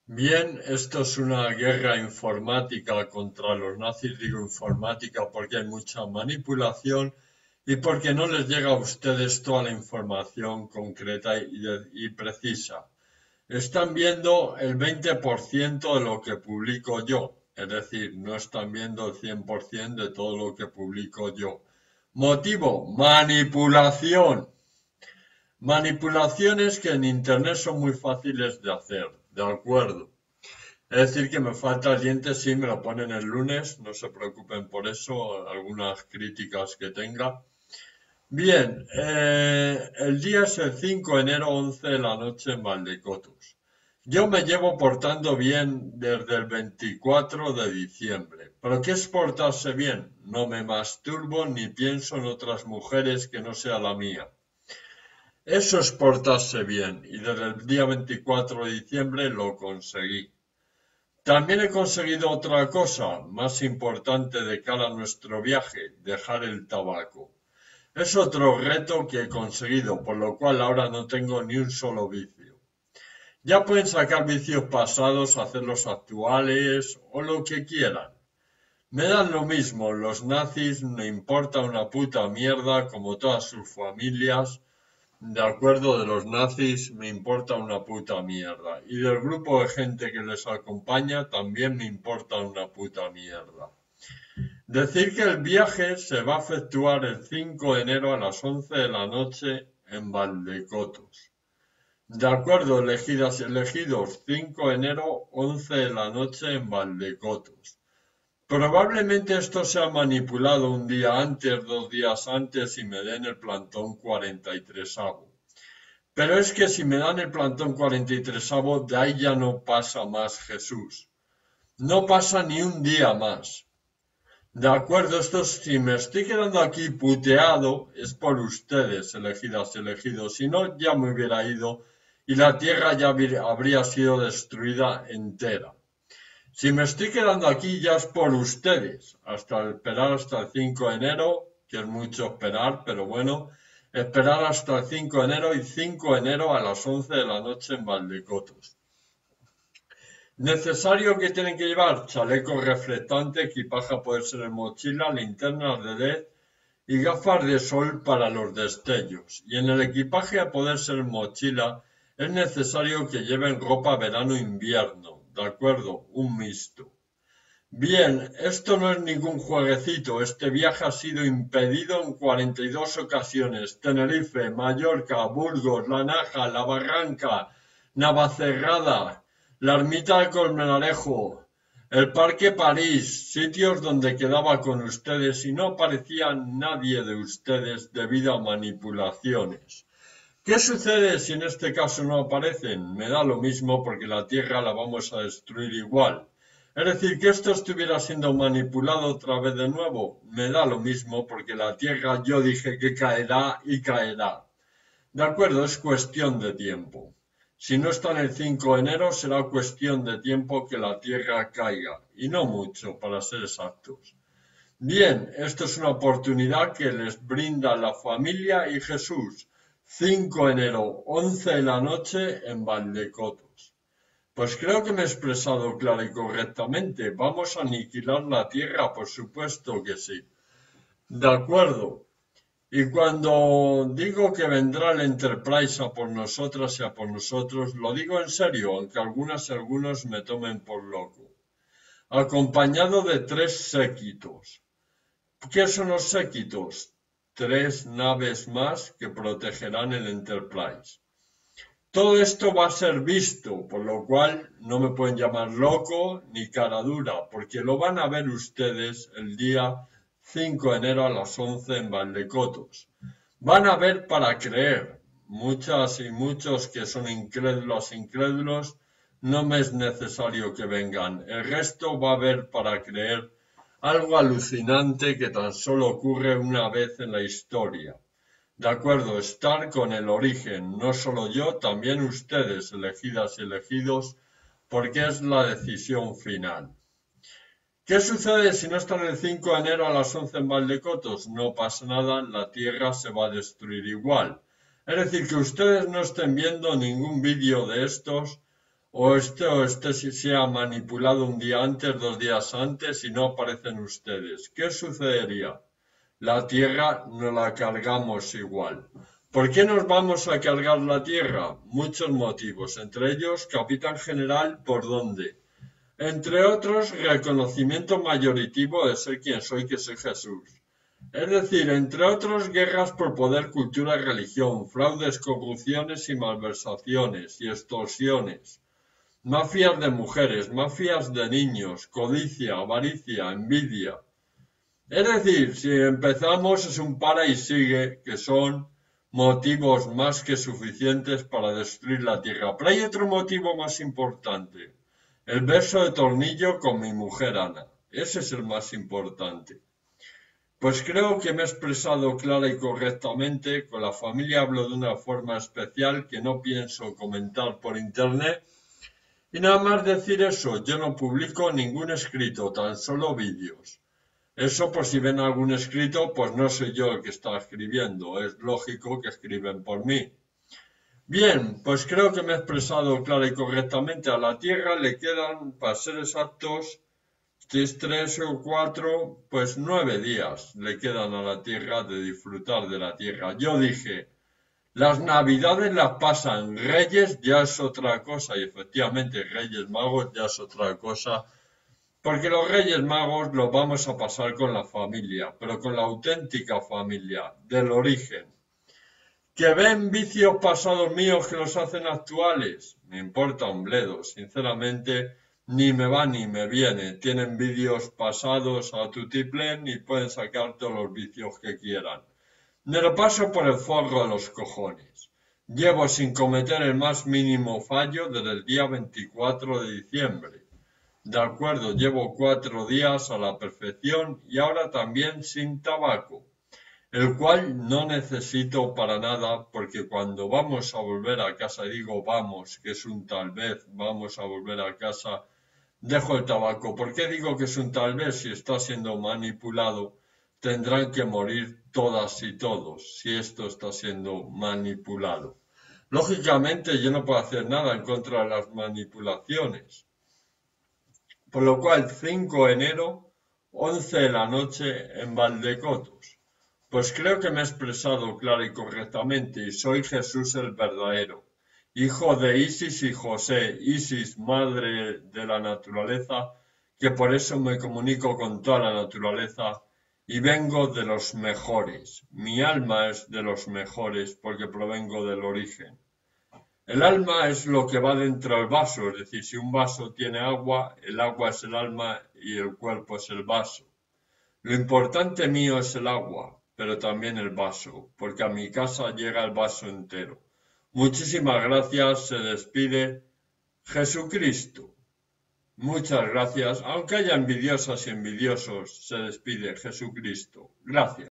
Bien, esto es una guerra informática contra los nazis. Digo informática porque hay mucha manipulación y porque no les llega a ustedes toda la información concreta y precisa. Están viendo el 20% de lo que publico yo, es decir, no están viendo el 100% de todo lo que publico yo. Motivo, manipulación. Manipulaciones que en Internet son muy fáciles de hacer, ¿de acuerdo? Es decir, que me falta el diente, sí, me lo ponen el lunes, no se preocupen por eso, algunas críticas que tenga. Bien, el día es el 5 de enero, 11 de la noche en Valdecotos. Yo me llevo portando bien desde el 24 de diciembre. ¿Pero qué es portarse bien? No me masturbo ni pienso en otras mujeres que no sea la mía. Eso es portarse bien y desde el día 24 de diciembre lo conseguí. También he conseguido otra cosa más importante de cara a nuestro viaje, dejar el tabaco. Es otro reto que he conseguido, por lo cual ahora no tengo ni un solo vicio. Ya pueden sacar vicios pasados, hacerlos actuales o lo que quieran. Me dan lo mismo, los nazis me importa una puta mierda como todas sus familias. De acuerdo, de los nazis me importa una puta mierda. Y del grupo de gente que les acompaña también me importa una puta mierda. Decir que el viaje se va a efectuar el 5 de enero a las 11 de la noche en Valdecotos. De acuerdo, elegidas y elegidos, 5 de enero, 11 de la noche en Valdecotos. Probablemente esto sea manipulado un día antes, 2 días antes y me den el plantón 43º. Pero es que si me dan el plantón 43º, de ahí ya no pasa más Jesús. No pasa ni un día más. De acuerdo, si me estoy quedando aquí puteado, es por ustedes, elegidas y elegidos. Si no, ya me hubiera ido y la tierra ya habría sido destruida entera. Si me estoy quedando aquí ya es por ustedes, hasta esperar hasta el 5 de enero, que es mucho esperar, pero bueno, esperar hasta el 5 de enero y 5 de enero a las 11 de la noche en Valdecotos. Necesario que tienen que llevar chaleco reflectante, equipaje a poder ser en mochila, linternas de LED y gafas de sol para los destellos. Y en el equipaje a poder ser en mochila es necesario que lleven ropa verano-invierno, ¿de acuerdo? Un mixto. Bien, esto no es ningún jueguecito. Este viaje ha sido impedido en 42 ocasiones. Tenerife, Mallorca, Burgos, La Naja, La Barranca, Navacerrada, la Ermita de Colmenarejo, el Parque París, sitios donde quedaba con ustedes y no aparecía nadie de ustedes debido a manipulaciones. ¿Qué sucede si en este caso no aparecen? Me da lo mismo porque la Tierra la vamos a destruir igual. Es decir, que esto estuviera siendo manipulado otra vez de nuevo, me da lo mismo porque la Tierra yo dije que caerá y caerá. De acuerdo, es cuestión de tiempo. Si no está en el 5 de enero, será cuestión de tiempo que la Tierra caiga, y no mucho, para ser exactos. Bien, esto es una oportunidad que les brinda la familia y Jesús. 5 de enero, 11 de la noche en Valdecotos. Pues creo que me he expresado clara y correctamente. Vamos a aniquilar la Tierra, por supuesto que sí. De acuerdo. Y cuando digo que vendrá el Enterprise a por nosotras y a por nosotros, lo digo en serio, aunque algunas y algunos me tomen por loco. Acompañado de 3 séquitos. ¿Qué son los séquitos? 3 naves más que protegerán el Enterprise. Todo esto va a ser visto, por lo cual no me pueden llamar loco ni cara dura, porque lo van a ver ustedes el día 5 de enero a las 11 en Valdecotos. Van a ver para creer. Muchas y muchos que son incrédulos, no me es necesario que vengan. El resto va a ver para creer algo alucinante que tan solo ocurre una vez en la historia. De acuerdo, estar con el origen, no solo yo, también ustedes, elegidas y elegidos, porque es la decisión final. ¿Qué sucede si no están el 5 de enero a las 11 en Valdecotos? No pasa nada, la Tierra se va a destruir igual. Es decir, que ustedes no estén viendo ningún vídeo de estos o este sea manipulado un día antes, 2 días antes y no aparecen ustedes. ¿Qué sucedería? La Tierra nos la cargamos igual. ¿Por qué nos vamos a cargar la Tierra? Muchos motivos, entre ellos, Capitán General, ¿por dónde? Entre otros, reconocimiento mayoritivo de ser quien soy, que soy Jesús. Es decir, entre otros, guerras por poder, cultura y religión, fraudes, corrupciones y malversaciones y extorsiones, mafias de mujeres, mafias de niños, codicia, avaricia, envidia. Es decir, si empezamos es un para y sigue, que son motivos más que suficientes para destruir la Tierra. Pero hay otro motivo más importante. El beso de tornillo con mi mujer Ana. Ese es el más importante. Pues creo que me he expresado clara y correctamente. Con la familia hablo de una forma especial que no pienso comentar por internet. Y nada más decir eso, yo no publico ningún escrito, tan solo vídeos. Eso, por si ven algún escrito, pues no soy yo el que está escribiendo. Es lógico que escriben por mí. Bien, pues creo que me he expresado clara y correctamente. A la Tierra le quedan, para ser exactos, si es 3 o 4, pues 9 días le quedan a la Tierra de disfrutar de la Tierra. Yo dije, las Navidades las pasan, Reyes ya es otra cosa, y efectivamente Reyes Magos ya es otra cosa, porque los Reyes Magos los vamos a pasar con la familia, pero con la auténtica familia, del origen. ¿Que ven vicios pasados míos que los hacen actuales? Me importa un bledo, sinceramente, ni me va ni me viene. Tienen vídeos pasados a tutiplén y pueden sacar todos los vicios que quieran. Me lo paso por el forro de los cojones. Llevo sin cometer el más mínimo fallo desde el día 24 de diciembre. De acuerdo, llevo 4 días a la perfección y ahora también sin tabaco, el cual no necesito para nada, porque cuando vamos a volver a casa, digo vamos, que es un tal vez, vamos a volver a casa, dejo el tabaco. ¿Por qué digo que es un tal vez? Si está siendo manipulado, tendrán que morir todas y todos, si esto está siendo manipulado. Lógicamente yo no puedo hacer nada en contra de las manipulaciones. Por lo cual, 5 de enero, 11 de la noche en Valdecotos. Pues creo que me he expresado clara y correctamente y soy Jesús el verdadero, hijo de Isis y José, Isis, madre de la naturaleza, que por eso me comunico con toda la naturaleza y vengo de los mejores. Mi alma es de los mejores porque provengo del origen. El alma es lo que va dentro del vaso, es decir, si un vaso tiene agua, el agua es el alma y el cuerpo es el vaso. Lo importante mío es el agua, pero también el vaso, porque a mi casa llega el vaso entero. Muchísimas gracias, se despide Jesucristo. Muchas gracias, aunque haya envidiosas y envidiosos, se despide Jesucristo. Gracias.